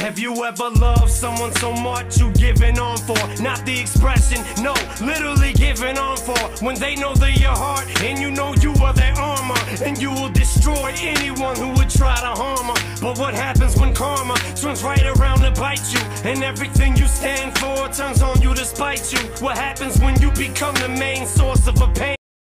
Have you ever loved someone so much you giving on for? Not the expression, no, literally giving on for. When they know they're your heart and you know you are their armor, and you will destroy anyone who would try to harm her. But what happens when karma turns right around to bite you, and everything you stand for turns on you to spite you? What happens when you become the main source of a pain?